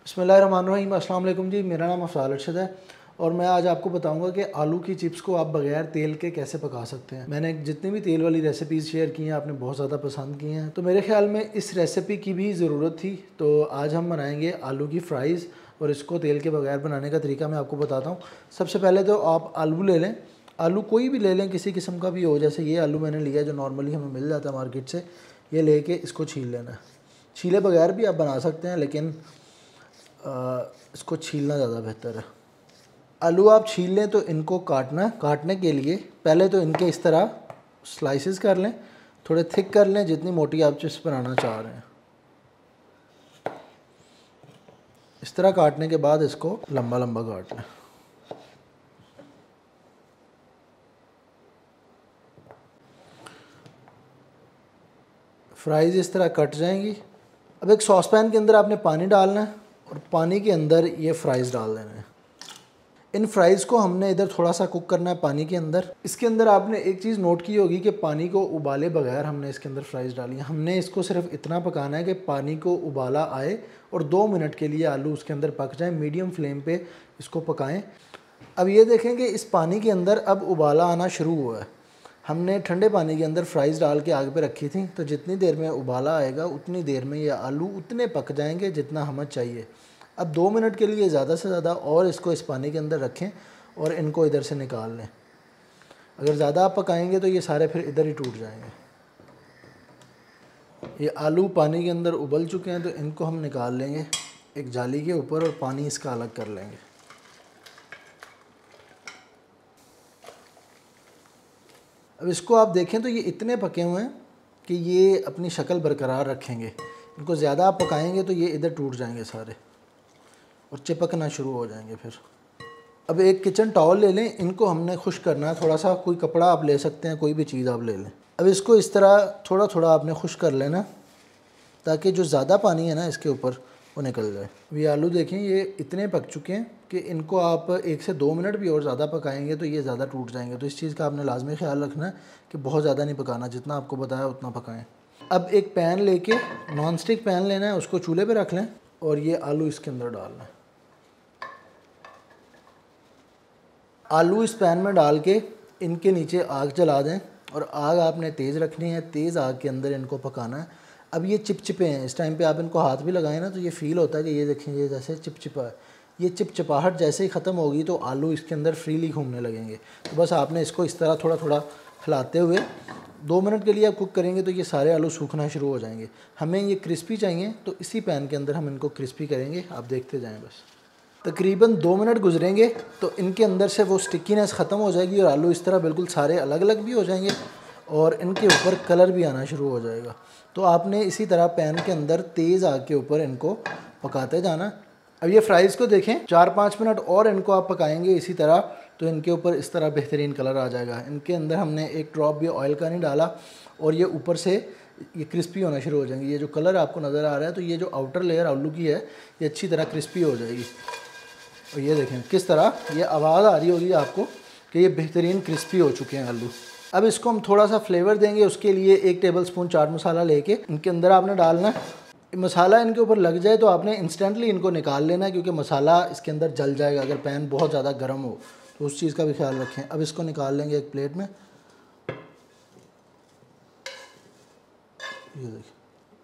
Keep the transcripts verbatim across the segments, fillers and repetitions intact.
बिस्मिल्लाहिर्रहमानिर्रहीम। अस्सलाम वालेकुम जी, मेरा नाम अफ़ज़ाल अरशद है और मैं आज आपको बताऊंगा कि आलू की चिप्स को आप बग़ैर तेल के कैसे पका सकते हैं। मैंने जितनी भी तेल वाली रेसिपीज़ शेयर की हैं आपने बहुत ज़्यादा पसंद की हैं, तो मेरे ख़्याल में इस रेसिपी की भी ज़रूरत थी। तो आज हम बनाएंगे आलू की फ़्राइज़ और इसको तेल के बगैर बनाने का तरीका मैं आपको बताता हूँ। सबसे पहले तो आप आलू ले लें, आलू कोई भी ले लें, किसी किस्म का भी हो। जैसे ये आलू मैंने लिया जो नॉर्मली हमें मिल जाता है मार्केट से, ये लेके इसको छील लेना है। छीले बगैर भी आप बना सकते हैं, लेकिन आ, इसको छीलना ज़्यादा बेहतर है। आलू आप छील लें तो इनको काटना, काटने के लिए पहले तो इनके इस तरह स्लाइसेस कर लें, थोड़े थिक कर लें जितनी मोटी आप चिप्स बनाना चाह रहे हैं। इस तरह काटने के बाद इसको लंबा लंबा काट लें। फ्राइज़ इस तरह कट जाएंगी। अब एक सॉस पैन के अंदर आपने पानी डालना है और पानी के अंदर ये फ्राइज़ डाल देना है। इन फ्राइज़ को हमने इधर थोड़ा सा कुक करना है पानी के अंदर। इसके अंदर आपने एक चीज़ नोट की होगी कि पानी को उबाले बगैर हमने इसके अंदर फ्राइज़ डाली है। हमने इसको सिर्फ इतना पकाना है कि पानी को उबाला आए और दो मिनट के लिए आलू उसके अंदर पक जाए। मीडियम फ्लेम पे इसको पकाएं। अब ये देखें कि इस पानी के अंदर अब उबाला आना शुरू हुआ है। हमने ठंडे पानी के अंदर फ्राइज़ डाल के आग पे रखी थी, तो जितनी देर में उबाला आएगा उतनी देर में ये आलू उतने पक जाएंगे जितना हमें चाहिए। अब दो मिनट के लिए ज़्यादा से ज़्यादा और इसको इस पानी के अंदर रखें और इनको इधर से निकाल लें। अगर ज़्यादा आप पकाएंगे तो ये सारे फिर इधर ही टूट जाएंगे। ये आलू पानी के अंदर उबल चुके हैं, तो इनको हम निकाल लेंगे एक जाली के ऊपर और पानी इसका अलग कर लेंगे। अब इसको आप देखें तो ये इतने पके हुए हैं कि ये अपनी शक्ल बरकरार रखेंगे। इनको ज़्यादा आप पकाएंगे तो ये इधर टूट जाएंगे सारे और चिपकना शुरू हो जाएंगे फिर। अब एक किचन टॉवल ले लें, इनको हमने खुश करना है। थोड़ा सा कोई कपड़ा आप ले सकते हैं, कोई भी चीज़ आप ले लें। अब इसको इस तरह थोड़ा थोड़ा आपने खुश कर लेना ताकि जो ज़्यादा पानी है ना इसके ऊपर वो निकल जाए। ये आलू देखें ये इतने पक चुके हैं कि इनको आप एक से दो मिनट भी और ज़्यादा पकाएंगे तो ये ज़्यादा टूट जाएंगे। तो इस चीज़ का आपने लाजमी ख्याल रखना है कि बहुत ज़्यादा नहीं पकाना, जितना आपको बताया उतना पकाएं। अब एक पैन लेके, नॉन स्टिक पैन लेना है, उसको चूल्हे पे रख लें और ये आलू इसके अंदर डालना है। आलू इस पैन में डाल के इनके नीचे आग जला दें और आग आपने तेज़ रखनी है। तेज़ आग के अंदर इनको पकाना है। अब ये चिपचिपे हैं, इस टाइम पे आप इनको हाथ भी लगाएं ना तो ये फ़ील होता है कि ये देखें ये जैसे चिपचिपा है। ये चिपचिपाहट जैसे ही ख़त्म होगी तो आलू इसके अंदर फ्रीली घूमने लगेंगे। तो बस आपने इसको इस तरह थोड़ा थोड़ा हिलाते हुए दो मिनट के लिए आप कुक करेंगे तो ये सारे आलू सूखना शुरू हो जाएंगे। हमें ये क्रिस्पी चाहिए तो इसी पैन के अंदर हम इनको क्रिस्पी करेंगे। आप देखते जाएँ बस। तकरीबन दो मिनट गुजरेंगे तो इनके अंदर से वो स्टिकीनेस ख़त्म हो जाएगी और आलू इस तरह बिल्कुल सारे अलग अलग भी हो जाएंगे और इनके ऊपर कलर भी आना शुरू हो जाएगा। तो आपने इसी तरह पैन के अंदर तेज़ आग के ऊपर इनको पकाते जाना। अब ये फ्राइज़ को देखें, चार पाँच मिनट और इनको आप पकाएंगे इसी तरह तो इनके ऊपर इस तरह बेहतरीन कलर आ जाएगा। इनके अंदर हमने एक ड्रॉप भी ऑयल का नहीं डाला और ये ऊपर से ये क्रिस्पी होना शुरू हो जाएंगे। ये जो कलर आपको नज़र आ रहा है तो ये जो आउटर लेयर आलू की है ये अच्छी तरह क्रिस्पी हो जाएगी। और ये देखें किस तरह ये आवाज़ आ रही होगी आपको कि ये बेहतरीन क्रिस्पी हो चुके हैं आलू। अब इसको हम थोड़ा सा फ्लेवर देंगे, उसके लिए एक टेबल स्पून चाट मसाला लेके इनके अंदर आपने डालना है। मसाला इनके ऊपर लग जाए तो आपने इंस्टेंटली इनको निकाल लेना है क्योंकि मसाला इसके अंदर जल जाएगा अगर पैन बहुत ज़्यादा गर्म हो, तो उस चीज़ का भी ख्याल रखें। अब इसको निकाल लेंगे एक प्लेट में। ये देखिए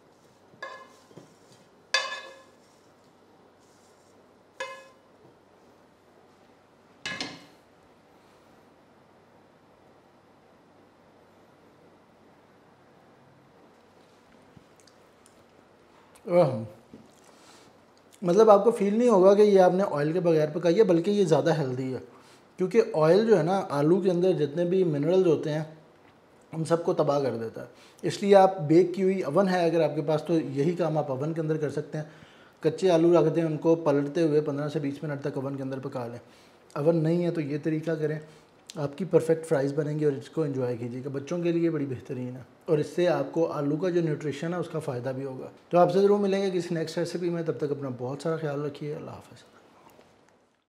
मतलब आपको फ़ील नहीं होगा कि ये आपने ऑयल के बगैर पकाई है, बल्कि ये ज़्यादा हेल्दी है क्योंकि ऑयल जो है ना आलू के अंदर जितने भी मिनरल्स होते हैं उन सबको तबाह कर देता है। इसलिए आप बेक की हुई अवन है अगर आपके पास तो यही काम आप अवन के अंदर कर सकते हैं। कच्चे आलू रख दें, उनको पलटते हुए पंद्रह से बीस मिनट तक अवन के अंदर पका लें। अवन नहीं है तो ये तरीका करें, आपकी परफेक्ट फ्राइज़ बनेंगी और इसको एंजॉय कीजिएगा। बच्चों के लिए बड़ी बेहतरीन है और इससे आपको आलू का जो न्यूट्रिशन है उसका फ़ायदा भी होगा। तो आपसे ज़रूर मिलेंगे किसी नेक्स्ट रेसिपी में, तब तक अपना बहुत सारा ख्याल रखिए। अल्लाह हाफ़िज़।